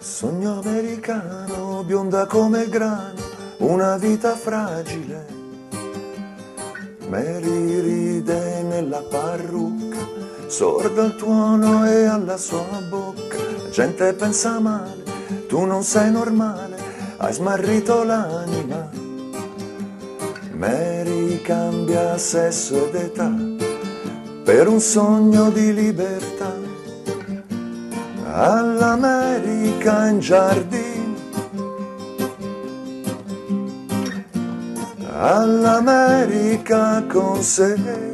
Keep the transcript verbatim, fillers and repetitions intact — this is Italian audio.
Sogno americano, bionda come il grano, una vita fragile. Mary ride nella parrucca, sorda al tuono e alla sua bocca. La gente pensa male, tu non sei normale, hai smarrito l'anima. Mary cambia sesso ed età per un sogno di libertà. All'America in giardino, all'America con sé.